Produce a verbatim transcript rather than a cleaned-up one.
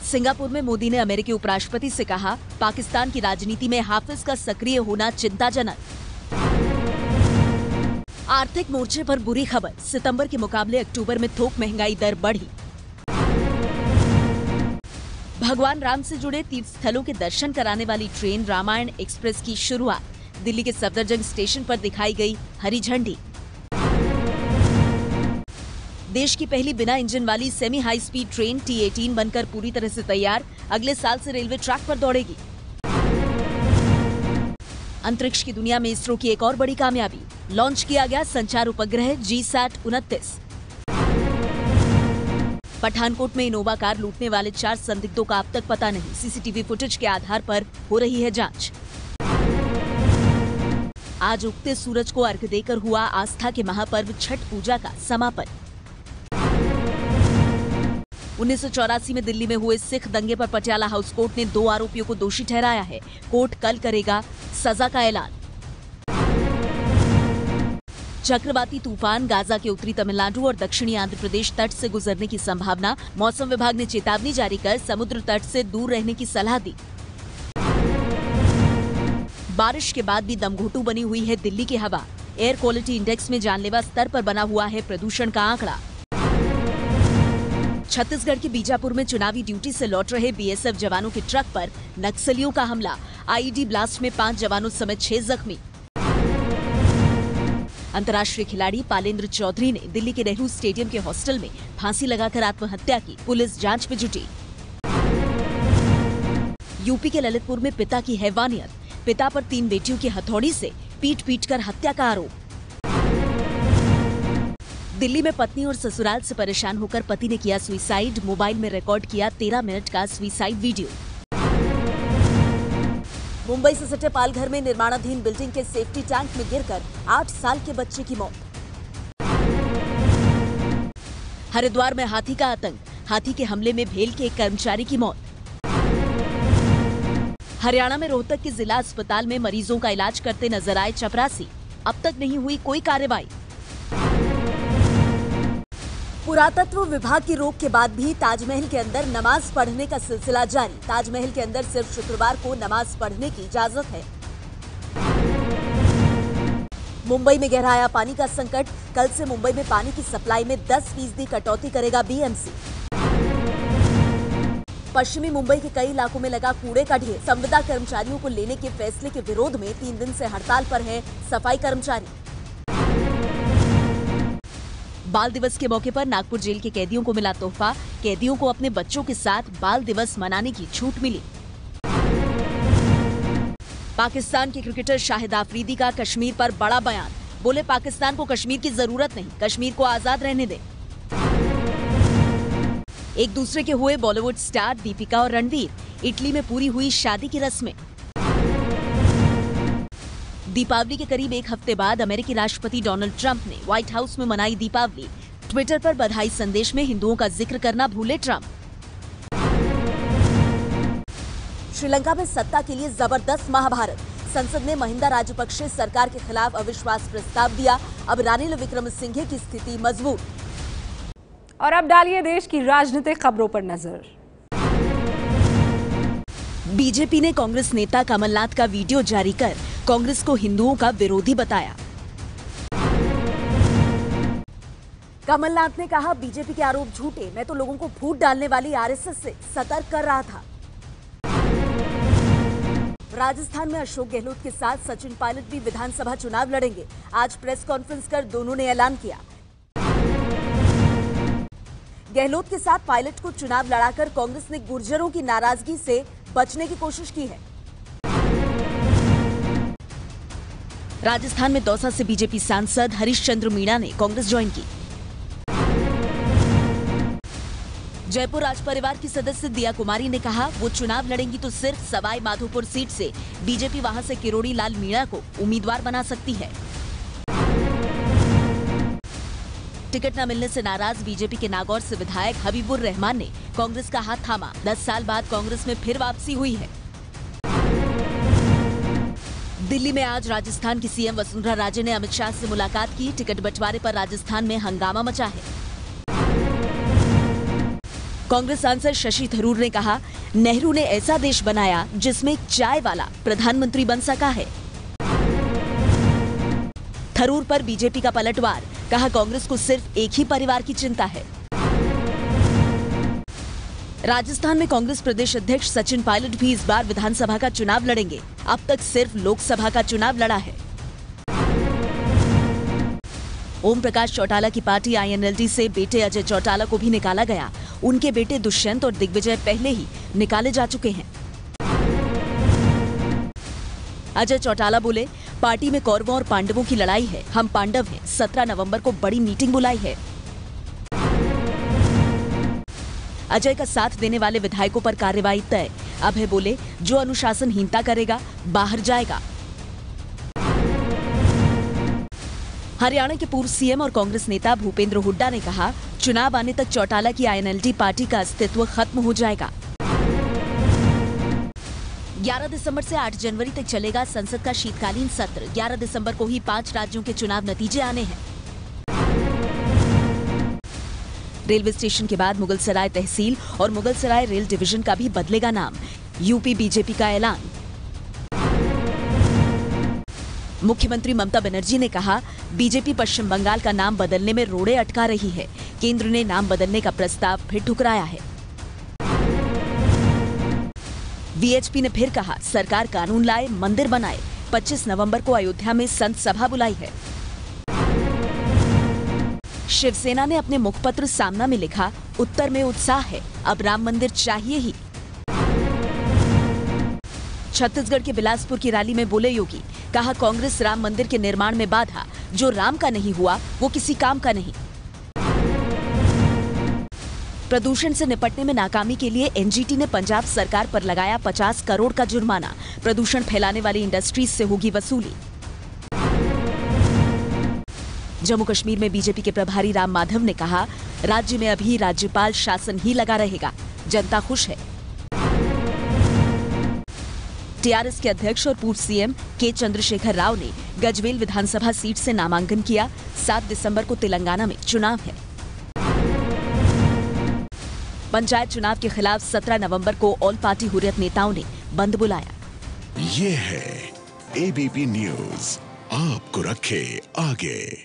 Singapore में मोदी ने अमेरिकी उपराष्ट्रपति से कहा, पाकिस्तान की राजनीति में हाफिज का सक्रिय होना चिंताजनक। आर्थिक मोर्चे पर बुरी खबर, सितंबर के मुकाबले अक्टूबर में थोक महंगाई दर बढ़ी। भगवान राम से जुड़े तीर्थ स्थलों के दर्शन कराने वाली ट्रेन रामायण एक्सप्रेस की शुरुआत, दिल्ली के सफदरजंग स्टेशन पर दिखाई गई हरी झंडी। देश की पहली बिना इंजन वाली semi high speed train T अठारह बनकर पूरी तरह से तैयार, अगले साल से रेलवे ट्रैक पर दौड़ेगी। अंतरिक्ष की दुनिया में इसरो की एक और बड़ी कामयाबी, लॉन्च किया गया संचार उपग्रह जी सैट उनतीस। पठानकोट में इनोवा कार लूटने वाले चार संदिग्धों का अब तक पता नहीं, सीसीटीवी फुटेज के आधार पर हो रही है जांच। आज उगते सूरज को अर्घ्य देकर हुआ आस्था के महापर्व छठ पूजा का समापन। उन्नीस सौ चौरासी में दिल्ली में हुए सिख दंगे पर पटियाला हाउस कोर्ट ने दो आरोपियों को दोषी ठहराया है। कोर्ट कल करेगा सजा का ऐलान। चक्रवाती तूफान गाजा के उत्तरी तमिलनाडु और दक्षिणी आंध्र प्रदेश तट से गुजरने की संभावना, मौसम विभाग ने चेतावनी जारी कर समुद्र तट से दूर रहने की सलाह दी। बारिश के बाद भी दमघोटू बनी हुई है दिल्ली की हवा, एयर क्वालिटी इंडेक्स में जानलेवा स्तर पर बना हुआ है प्रदूषण का आंकड़ा। छत्तीसगढ़ के बीजापुर में चुनावी ड्यूटी से लौट रहे बीएसएफ जवानों के ट्रक पर नक्सलियों का हमला, आईईडी ब्लास्ट में पांच जवानों समेत छह जख्मी। अंतर्राष्ट्रीय खिलाड़ी पालेंद्र चौधरी ने दिल्ली के नेहरू स्टेडियम के हॉस्टल में फांसी लगाकर आत्महत्या की, पुलिस जांच में जुटी। यूपी के ललितपुर में पिता की हैवानियत, पिता पर तीन बेटियों की हथौड़ी से पीट पीट कर हत्या का आरोप। दिल्ली में पत्नी और ससुराल से परेशान होकर पति ने किया सुसाइड, मोबाइल में रिकॉर्ड किया तेरह मिनट का सुसाइड वीडियो। मुंबई से सटे पालघर में निर्माणाधीन बिल्डिंग के सेफ्टी टैंक में गिरकर आठ साल के बच्चे की मौत। हरिद्वार में हाथी का आतंक, हाथी के हमले में भेल के एक कर्मचारी की मौत। हरियाणा में रोहतक के जिला अस्पताल में मरीजों का इलाज करते नजर आए चपरासी, अब तक नहीं हुई कोई कार्रवाई। पुरातत्व विभाग की रोक के बाद भी ताजमहल के अंदर नमाज पढ़ने का सिलसिला जारी, ताजमहल के अंदर सिर्फ शुक्रवार को नमाज पढ़ने की इजाजत है। मुंबई में गहराया पानी का संकट, कल से मुंबई में पानी की सप्लाई में दस फीसदी कटौती करेगा बीएमसी। पश्चिमी मुंबई के कई इलाकों में लगा कूड़े का ढेर, संविदा कर्मचारियों को लेने के फैसले के विरोध में तीन दिन से हड़ताल पर हैं सफाई कर्मचारी। बाल दिवस के मौके पर नागपुर जेल के कैदियों को मिला तोहफा, कैदियों को अपने बच्चों के साथ बाल दिवस मनाने की छूट मिली। पाकिस्तान के क्रिकेटर शाहिद आफरीदी का कश्मीर पर बड़ा बयान, बोले पाकिस्तान को कश्मीर की जरूरत नहीं, कश्मीर को आजाद रहने दें। एक दूसरे के हुए बॉलीवुड स्टार दीपिका और रणवीर, इटली में पूरी हुई शादी की रस्में। दीपावली के करीब एक हफ्ते बाद अमेरिकी राष्ट्रपति डोनाल्ड ट्रंप ने व्हाइट हाउस में मनाई दीपावली, ट्विटर पर बधाई संदेश में हिंदुओं का जिक्र करना भूले ट्रंप। श्रीलंका में सत्ता के लिए जबरदस्त महाभारत, संसद ने महिंदा राजपक्षे सरकार के खिलाफ अविश्वास प्रस्ताव दिया, अब रानिल विक्रमसिंघे की स्थिति मजबूत। और अब डालिए देश की राजनीतिक खबरों पर नजर। बीजेपी ने कांग्रेस नेता कमलनाथ का वीडियो जारी कर कांग्रेस को हिंदुओं का विरोधी बताया। कमलनाथ ने कहा, बीजेपी के आरोप झूठे, मैं तो लोगों को फूट डालने वाली आरएसएस से सतर्क कर रहा था। राजस्थान में अशोक गहलोत के साथ सचिन पायलट भी विधानसभा चुनाव लड़ेंगे, आज प्रेस कॉन्फ्रेंस कर दोनों ने ऐलान किया। गहलोत के साथ पायलट को चुनाव लड़ाकर कांग्रेस ने गुर्जरों की नाराजगी से बचने की कोशिश की है। राजस्थान में दौसा से बीजेपी सांसद हरीशचंद्र मीणा ने कांग्रेस ज्वाइन की। जयपुर राज परिवार की सदस्य दिया कुमारी ने कहा, वो चुनाव लड़ेंगी तो सिर्फ सवाई माधोपुर सीट से, बीजेपी वहां से किरोड़ी लाल मीणा को उम्मीदवार बना सकती है। टिकट न मिलने से नाराज बीजेपी के नागौर से विधायक हबीबुर रहमान ने कांग्रेस का हाथ थामा, दस साल बाद कांग्रेस में फिर वापसी हुई है। दिल्ली में आज राजस्थान की सीएम वसुंधरा राजे ने अमित शाह से मुलाकात की, टिकट बंटवारे पर राजस्थान में हंगामा मचा है। कांग्रेस सांसद शशि थरूर ने कहा, नेहरू ने ऐसा देश बनाया जिसमें एक चाय वाला प्रधानमंत्री बन सका है। थरूर पर बीजेपी का पलटवार, कहा कांग्रेस को सिर्फ एक ही परिवार की चिंता है। राजस्थान में कांग्रेस प्रदेश अध्यक्ष सचिन पायलट भी इस बार विधानसभा का चुनाव लड़ेंगे। अब तक सिर्फ लोकसभा का चुनाव लड़ा है। ओम प्रकाश चौटाला की party I N L D से बेटे अजय चौटाला को भी निकाला गया। उनके बेटे दुष्यंत और दिग्विजय पहले ही निकाले जा चुके हैं। अजय चौटाला बोले, पार्टी में कौरवों और पांडवों की लड़ाई है। हम पांडव हैं। सत्रह नवंबर को बड़ी मीटिंग बुलाई है। अजय का साथ देने वाले विधायकों पर कार्रवाई तय। अभय बोले, जो अनुशासनहीनता करेगा बाहर जाएगा। हरियाणा के पूर्व सी एम और कांग्रेस नेता भूपेंद्र हुड्डा ने कहा, चुनाव आने तक चौटाला की I N L D party का अस्तित्व खत्म हो जाएगा। ग्यारह दिसंबर से आठ जनवरी तक चलेगा संसद का शीतकालीन सत्र। ग्यारह दिसंबर को ही पांच राज्यों के चुनाव नतीजे आने हैं। रेलवे स्टेशन के बाद मुगलसराय तहसील और मुगलसराय रेल डिवीजन का भी बदलेगा नाम। यूपी बीजेपी का ऐलान। मुख्यमंत्री ममता बनर्जी ने कहा, बीजेपी पश्चिम बंगाल का नाम बदलने में रोड़े अटका रही है। केंद्र ने नाम बदलने का प्रस्ताव फिर ठुकराया है। वी एच पी ने फिर कहा, सरकार कानून लाए, मंदिर बनाए। पच्चीस नवंबर को अयोध्या में संत सभा बुलाई है। शिवसेना ने अपने मुखपत्र सामना में लिखा, उत्तर में उत्साह है, अब राम मंदिर चाहिए ही। छत्तीसगढ़ के बिलासपुर की रैली में बोले योगी, कहा कांग्रेस राम मंदिर के निर्माण में बाधा। जो राम का नहीं हुआ वो किसी काम का नहीं। प्रदूषण से निपटने में नाकामी के लिए एन जी टी ने पंजाब सरकार पर लगाया पचास करोड़ का जुर्माना। प्रदूषण फैलाने वाली इंडस्ट्रीज से होगी वसूली। जम्मू कश्मीर में बीजेपी के प्रभारी राम माधव ने कहा, राज्य में अभी राज्यपाल शासन ही लगा रहेगा। जनता खुश है। टी आर एस के अध्यक्ष और पूर्व सी एम के चंद्रशेखर राव ने गजवेल विधानसभा सीट से नामांकन किया। सात दिसंबर को तेलंगाना में चुनाव है। पंचायत चुनाव के खिलाफ सत्रह नवंबर को ऑल पार्टी हुर्रियत नेताओं ने बंद बुलाया। ये है ए बी पी न्यूज, आपको रखे आगे।